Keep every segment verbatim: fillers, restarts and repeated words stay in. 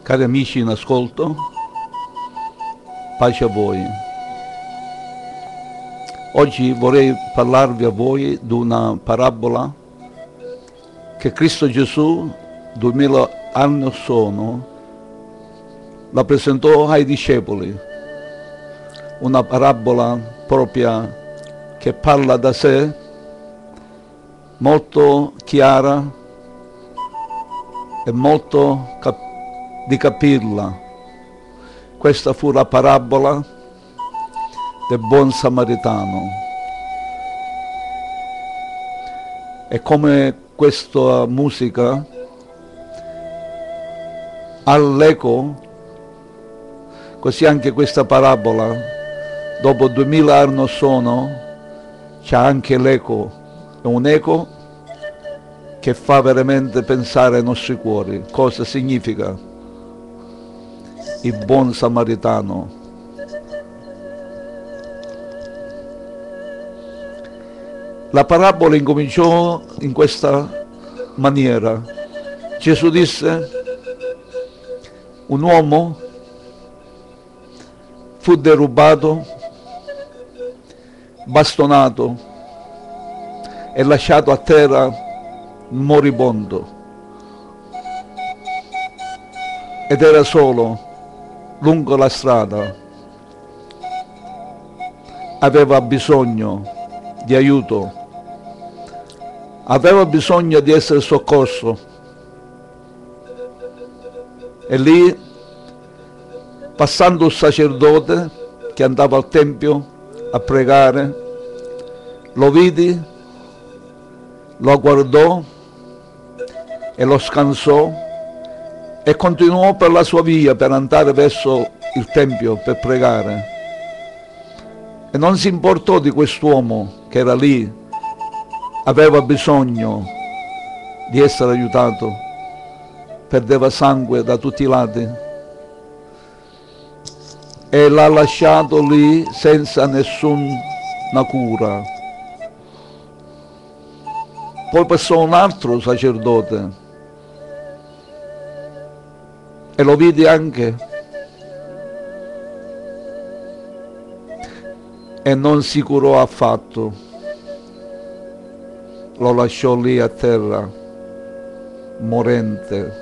Cari amici in ascolto, pace a voi. Oggi vorrei parlarvi a voi di una parabola che Cristo Gesù, duemila anni sono, la presentò ai discepoli. Una parabola propria che parla da sé, molto chiara e molto cap- di capirla. Questa fu la parabola del buon samaritano. E come questa musica ha l'eco, così anche questa parabola, dopo duemila anni sono, c'ha anche l'eco. È un eco che fa veramente pensare ai nostri cuori. Cosa significa il buon samaritano? La parabola incominciò in questa maniera. Gesù disse: un uomo fu derubato, bastonato e lasciato a terra moribondo, ed era solo lungo la strada. Aveva bisogno di aiuto, aveva bisogno di essere soccorso. E lì, passando il sacerdote che andava al tempio a pregare, lo vidi, lo guardò e lo scansò e continuò per la sua via per andare verso il tempio per pregare. E non si importò di quest'uomo che era lì, aveva bisogno di essere aiutato, perdeva sangue da tutti i lati e l'ha lasciato lì senza nessuna cura. Poi passò un altro sacerdote e lo vidi anche e non si curò affatto, lo lasciò lì a terra morente.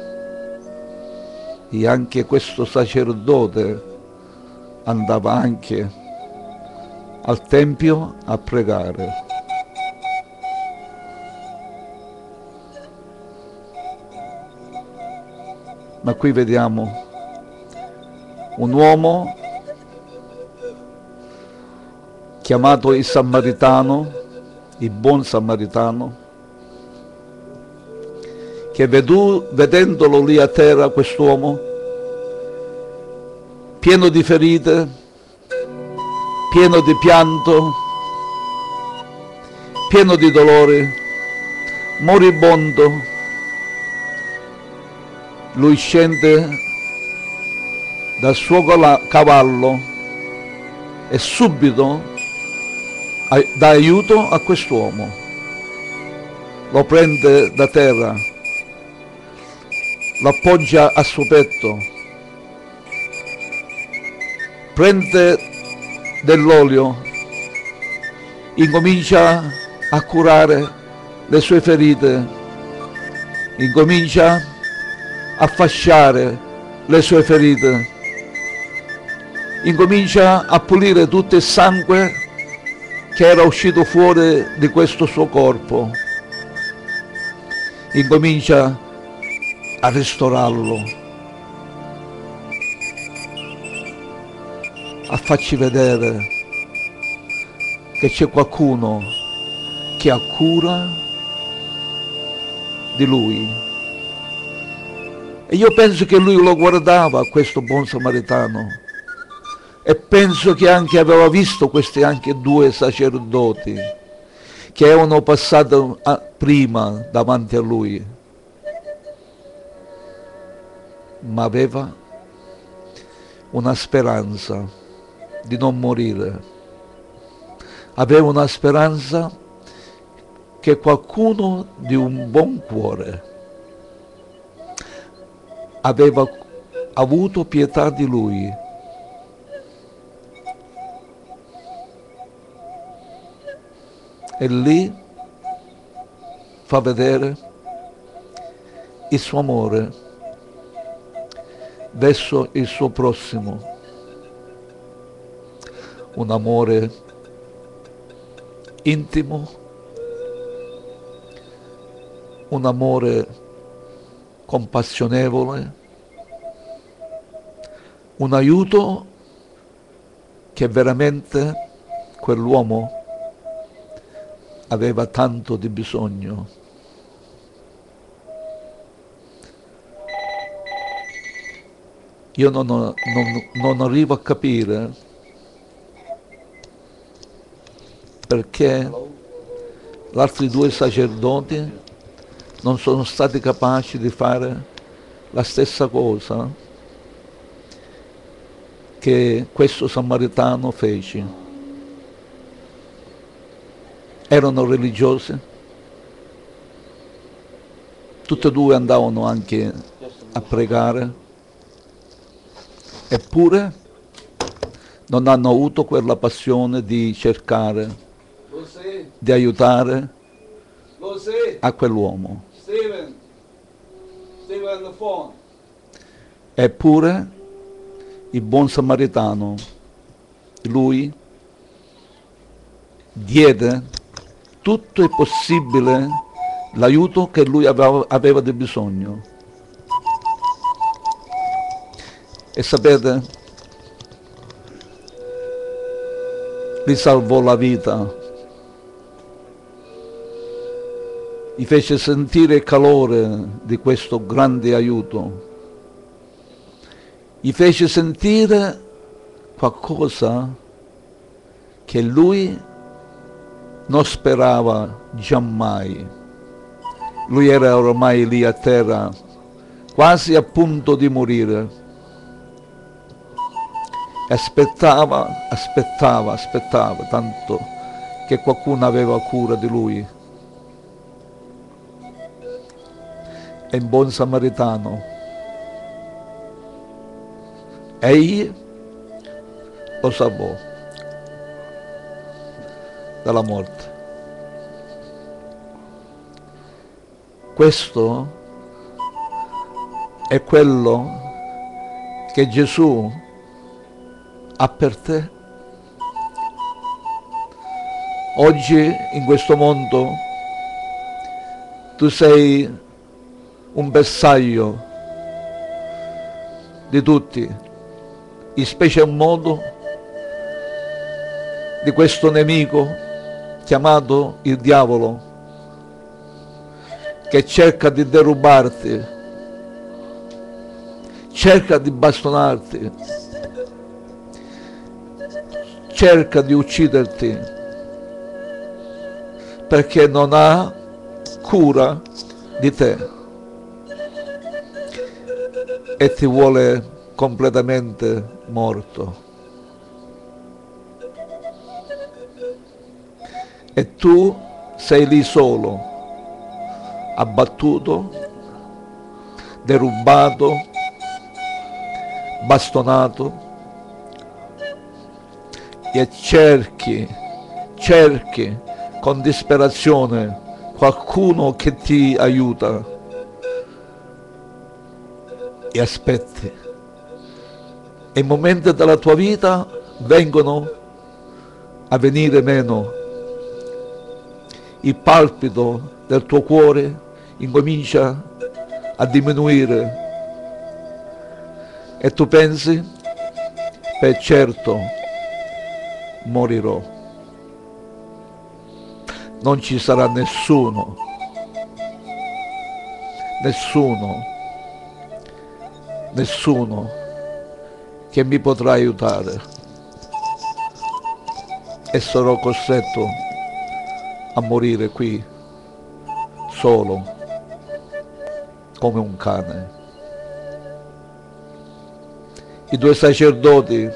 E anche questo sacerdote andava anche al tempio a pregare. Ma qui vediamo un uomo chiamato il Samaritano, il buon Samaritano, che vedu, vedendolo lì a terra, quest'uomo, pieno di ferite, pieno di pianto, pieno di dolore, moribondo, lui scende dal suo cavallo e subito dà aiuto a quest'uomo, lo prende da terra, lo appoggia al suo petto, prende dell'olio, incomincia a curare le sue ferite, incomincia a fasciare le sue ferite, incomincia a pulire tutto il sangue che era uscito fuori di questo suo corpo, incomincia a ristorarlo, a farci vedere che c'è qualcuno che ha cura di lui. E io penso che lui lo guardava, questo buon samaritano, e penso che anche aveva visto questi anche due sacerdoti che erano passati a, prima davanti a lui, ma aveva una speranza di non morire, aveva una speranza che qualcuno di un buon cuore aveva avuto pietà di lui. E lì fa vedere il suo amore verso il suo prossimo, un amore intimo, un amore compassionevole, un aiuto che veramente quell'uomo aveva tanto di bisogno. Io non, non, non arrivo a capire perché gli altri due sacerdoti non sono stati capaci di fare la stessa cosa che questo samaritano fece. Erano religiosi, tutti e due andavano anche a pregare, eppure non hanno avuto quella passione di cercare di aiutare a quell'uomo. Eppure il buon samaritano, lui diede tutto il possibile l'aiuto che lui aveva, aveva di bisogno. E sapete, gli salvò la vita, gli fece sentire il calore di questo grande aiuto, gli fece sentire qualcosa che lui non sperava giammai. Lui era ormai lì a terra, quasi a punto di morire. Aspettava, aspettava, aspettava, tanto che qualcuno aveva cura di lui. E un buon samaritano, egli lo salvò dalla morte. Questo è quello che Gesù ha per te. Oggi in questo mondo tu sei un bersaglio di tutti, in special modo di questo nemico chiamato il diavolo, che cerca di derubarti, cerca di bastonarti, cerca di ucciderti, perché non ha cura di te e ti vuole completamente morto. E tu sei lì solo, abbattuto, derubato, bastonato, e cerchi, cerchi con disperazione qualcuno che ti aiuta e aspetti. E i momenti della tua vita vengono a venire meno. Il palpito del tuo cuore incomincia a diminuire e tu pensi, per certo morirò. Non ci sarà nessuno, nessuno, nessuno che mi potrà aiutare e sarò costretto a morire qui, solo, come un cane. I due sacerdoti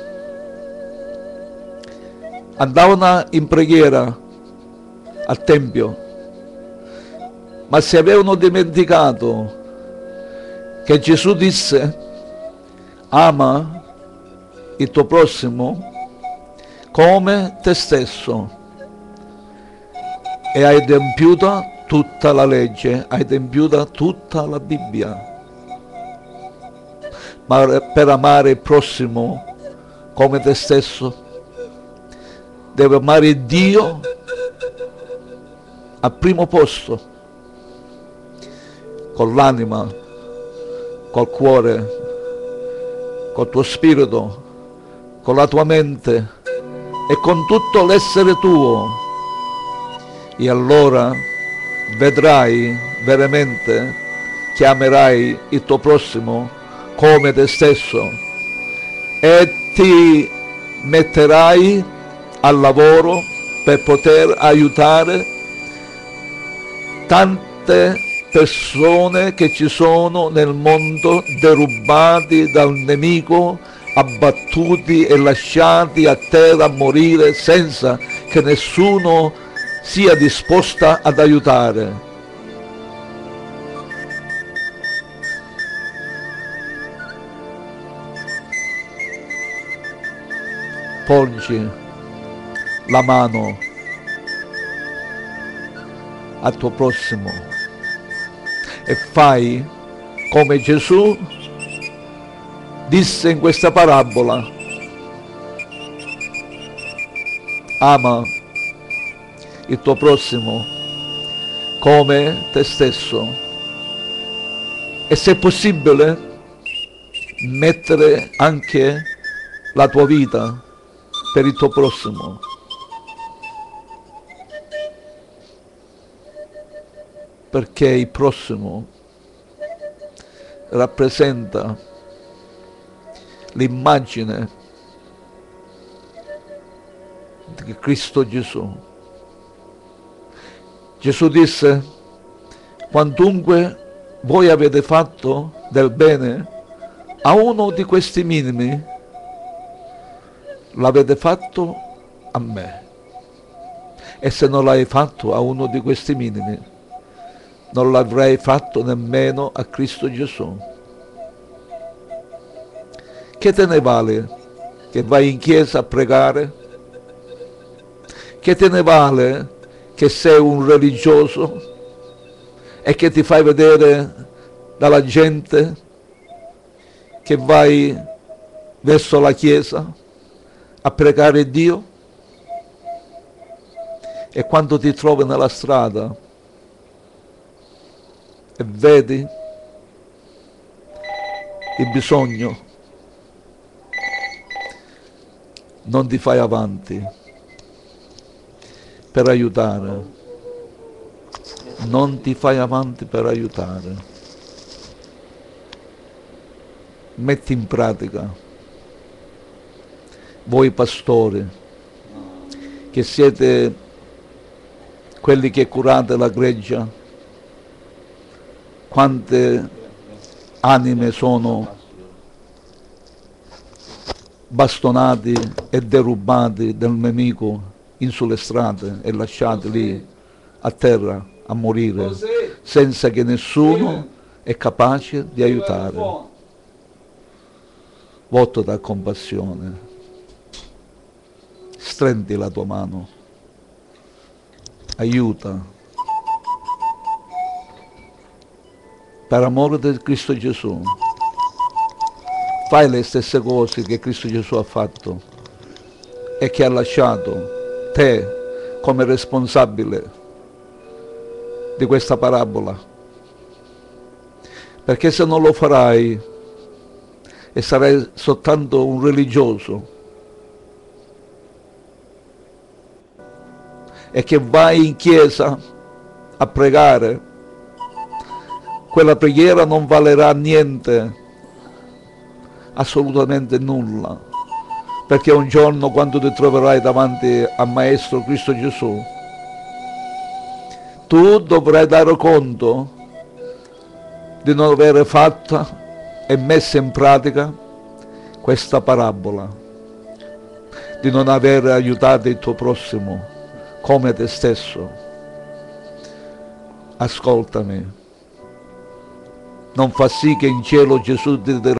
andavano in preghiera al Tempio, ma si avevano dimenticato che Gesù disse ama il tuo prossimo come te stesso e hai adempiuta tutta la legge, hai adempiuta tutta la Bibbia. Ma per amare il prossimo come te stesso devi amare Dio al primo posto, con l'anima, col cuore, col tuo spirito, con la tua mente e con tutto l'essere tuo. E allora vedrai veramente che amerai il tuo prossimo come te stesso e ti metterai al lavoro per poter aiutare tante persone che ci sono nel mondo, derubati dal nemico, abbattuti e lasciati a terra a morire senza che nessuno sia disposto ad aiutare. Porgi la mano al tuo prossimo e fai come Gesù disse in questa parabola: ama il tuo prossimo come te stesso e, se possibile, mettere anche la tua vita per il tuo prossimo. Perché il prossimo rappresenta l'immagine di Cristo Gesù. Gesù disse: quantunque voi avete fatto del bene a uno di questi minimi, l'avete fatto a me. E se non l'hai fatto a uno di questi minimi, non l'avrei fatto nemmeno a Cristo Gesù. Che te ne vale che vai in chiesa a pregare? Che te ne vale che sei un religioso e che ti fai vedere dalla gente che vai verso la chiesa a pregare Dio? E quando ti trovi nella strada e vedi il bisogno, non ti fai avanti per aiutare, non ti fai avanti per aiutare. Metti in pratica, voi pastori, che siete quelli che curate la greggia, quante anime sono bastonati e derubati dal nemico in sulle strade e lasciati lì a terra a morire senza che nessuno è capace di aiutare. Voto da compassione, strendi la tua mano, aiuta, per amore di Cristo Gesù. Fai le stesse cose che Cristo Gesù ha fatto e che ha lasciato te come responsabile di questa parabola. Perché se non lo farai e sarai soltanto un religioso e che vai in chiesa a pregare, quella preghiera non valerà niente, assolutamente nulla, perché un giorno, quando ti troverai davanti al Maestro Cristo Gesù, tu dovrai dare conto di non aver fatto e messo in pratica questa parabola, di non aver aiutato il tuo prossimo come te stesso. Ascoltami, non fa sì che in cielo Gesù ti dirà: